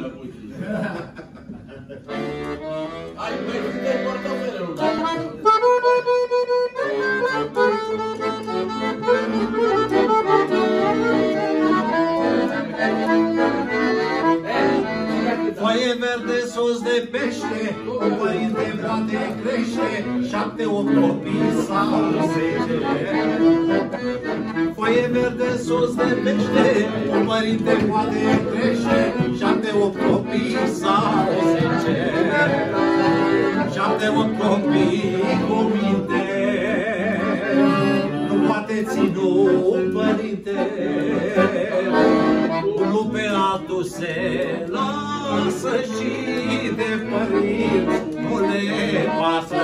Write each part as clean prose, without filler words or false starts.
lămucii. Hai, băi, nu te-ai portofelul. Foaie verde sos de pește, un părinte poate crește 7-8 copii sau 10. Foaie verde sos de pește, un părinte poate crește 7-8 copii sau 10. 7-8 copii cu minte, nu poate ținu un părinte, unul pe altul se lasă și de părinți nu le pasă.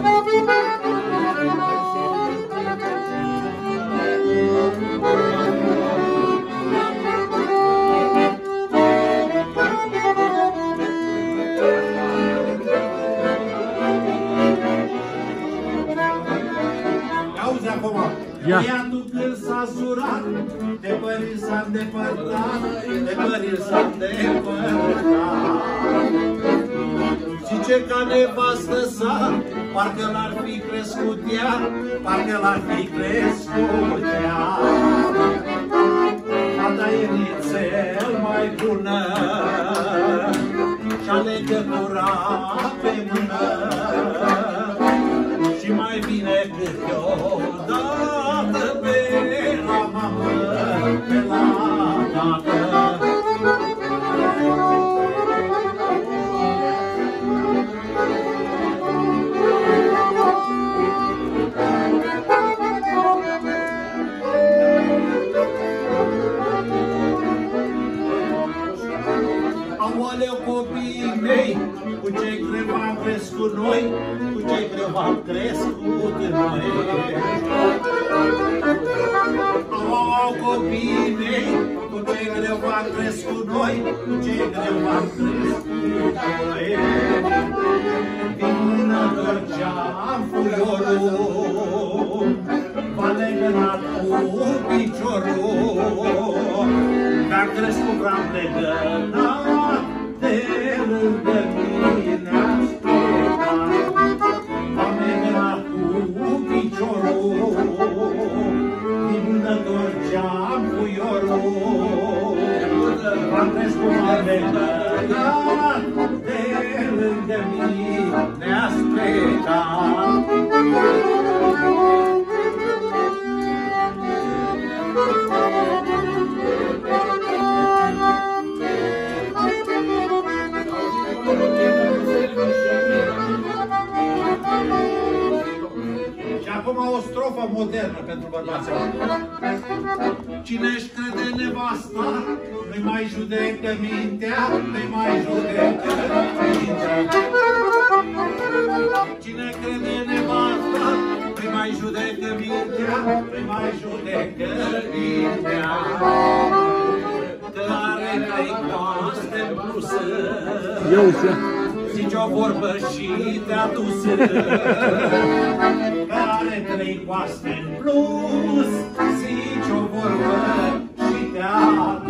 Auzi acum, băiatul când s-a zurat, de părinți s-a îndepărtat, de părinți s-a îndepărtat. Zice ca nevastă sa, parcă l-ar fi crescut ea, parcă l-ar fi crescut ea. Fata e nițel mai bună și-a legătura pe mână și mai bine câteodată pe la mamă, pe la tată. Aoleu, copiii mei, cu ce greu am crescut noi, cu ce greu am crescut noi. Au, copiii mei, cu ce greu am crescut noi, cu ce greu am crescut noi. Din mână torceam fuiorul, v-a legănat cu piciorul, dar crescut v-am legănat, de lângă mine ați plecat. V-am legănat cu piciorul, din mână torceam fuiorul, v-am crescut, v-am legănat, de lângă mine ați plecat. Și acum o strofă modernă pentru bărbații. Cine-și crede nevasta, nu-i mai judecă mintea, nu-i mai judecă mintea. Cine crede nevasta, nu-i mai judecă mintea, nu-i mai judecă mintea. Că are 3 coaste în plus, zice o vorbă și te-a dus. Că are 3 coaste în plus, zice o vorbă și te-a dus.